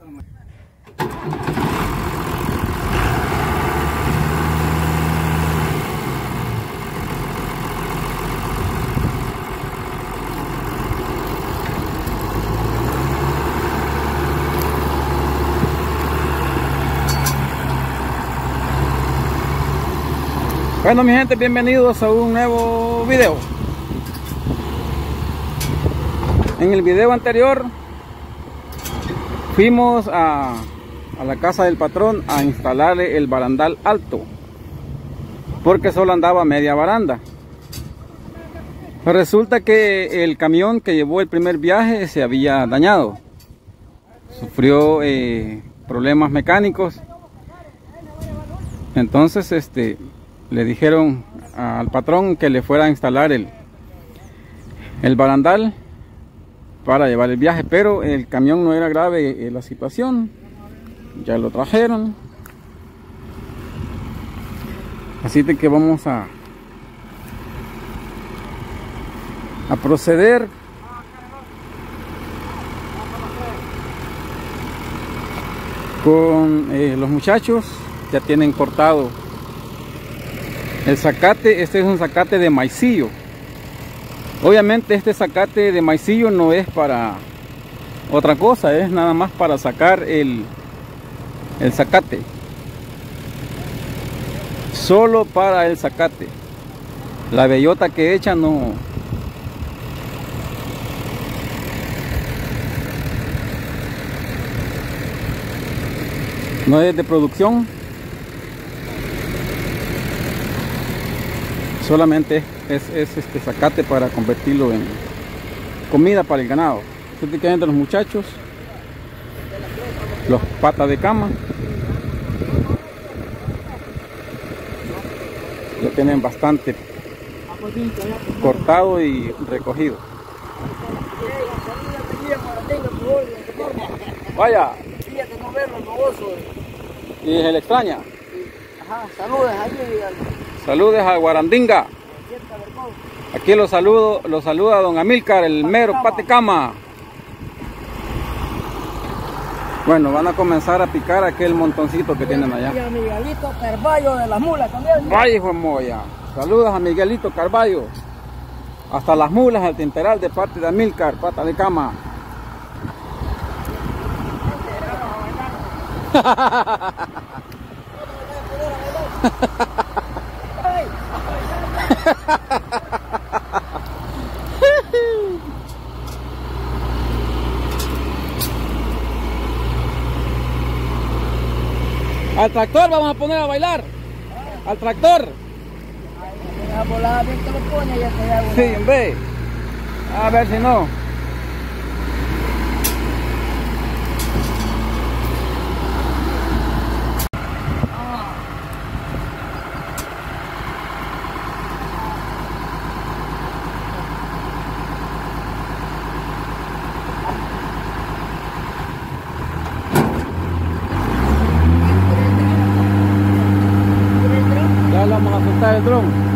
Bueno, mi gente, bienvenidos a un nuevo video. En el video anterior fuimos a la casa del patrón a instalarle el barandal alto, porque solo andaba media baranda. Resulta que el camión que llevó el primer viaje se había dañado, sufrió problemas mecánicos. Entonces le dijeron al patrón que le fuera a instalar el barandal para llevar el viaje, pero el camión no era grave la situación, ya lo trajeron. Así de que vamos a proceder con los muchachos. Ya tienen cortado el zacate. Este es un zacate de maicillo. Obviamente este zacate de maicillo no es para otra cosa, es nada más para sacar el zacate. Solo para el zacate. La bellota que echa no es de producción. Solamente es este zacate para convertirlo en comida para el ganado. Así que entran los muchachos, los patas de cama, lo tienen bastante cortado y recogido. Vaya, y se le extraña. Ajá, saludos allí. Saludes a Guarandinga. Aquí lo saluda don Amílcar, el mero patecama. Bueno, van a comenzar a picar aquel montoncito que tienen allá. Y a Miguelito Carballo de las mulas también. Vaya, hijo de moya. Saludos a Miguelito Carballo. Hasta las mulas al Tinteral de parte de Amílcar, pata de cama. Al tractor vamos a poner a bailar. Al tractor. La volada bien que lo pone ya te hago. Sí, en vez. A ver si no. Ya vamos a soltar el dron.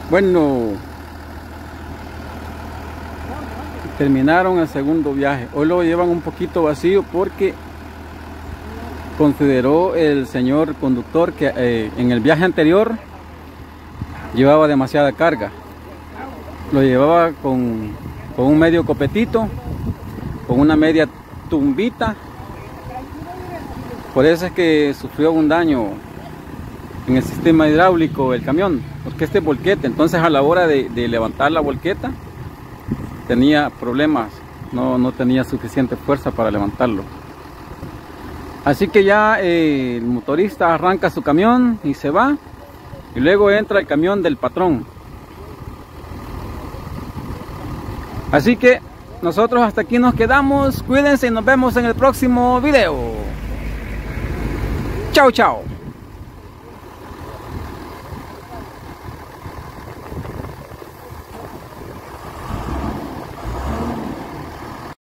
Bueno, terminaron el segundo viaje. Hoy lo llevan un poquito vacío porque consideró el señor conductor que en el viaje anterior llevaba demasiada carga. Lo llevaba con un medio copetito, con una media tumbita. Por eso es que sufrió un daño en el sistema hidráulico del camión, porque este volquete, entonces a la hora de levantar la volqueta tenía problemas, no tenía suficiente fuerza para levantarlo. Así que ya el motorista arranca su camión y se va, y luego entra el camión del patrón. Así que nosotros hasta aquí nos quedamos. Cuídense y nos vemos en el próximo video. Chao, chao.